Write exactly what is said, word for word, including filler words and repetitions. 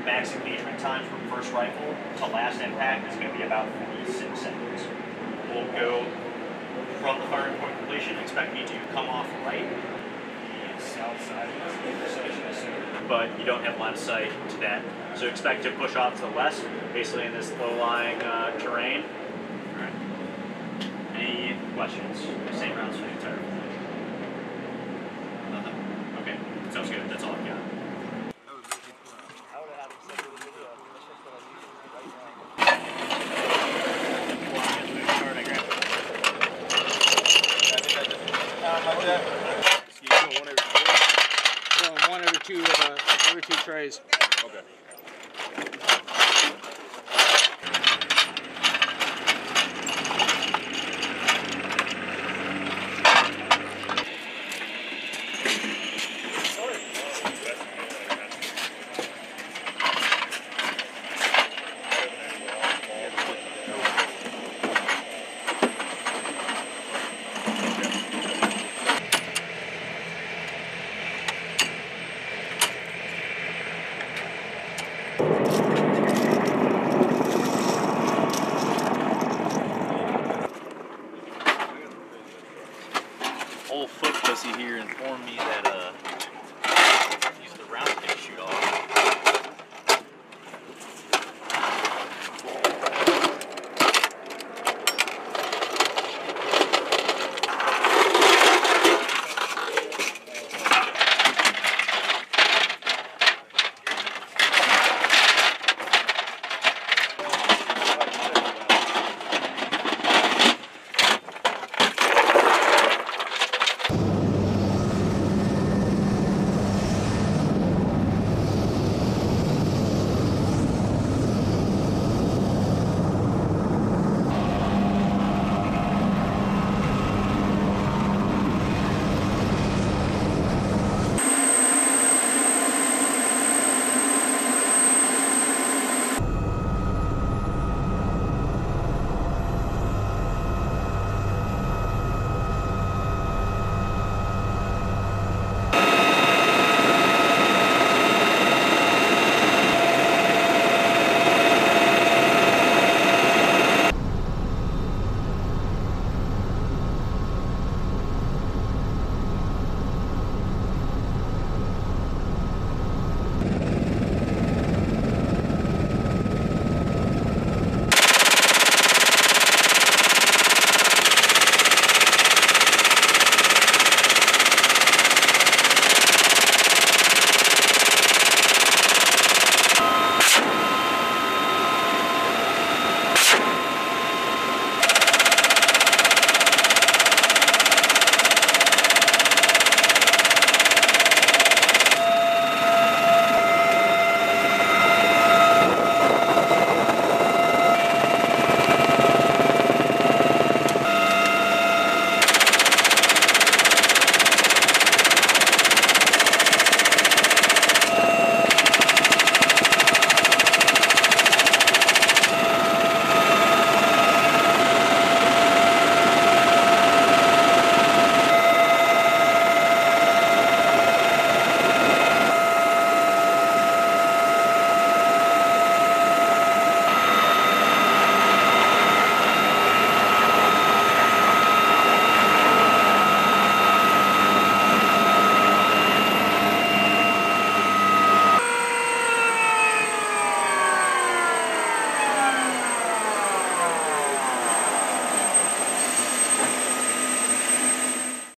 max engagement time from first rifle to last impact is going to be about forty-six seconds. We'll go from the firing point completion. Expect me to come off right, the south side of the station, but you don't have line of sight to that. So expect to push off to the west, basically in this low-lying uh, terrain. All right. Any questions? Same rounds for the entire flight. Nothing. Okay, sounds good. That's all I've got. One every two, uh, every two trays. Okay.